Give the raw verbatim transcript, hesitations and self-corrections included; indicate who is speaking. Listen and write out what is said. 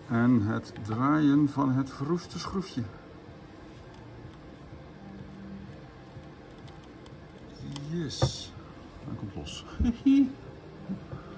Speaker 1: En het draaien van het verroeste schroefje. Yes. Hij komt los.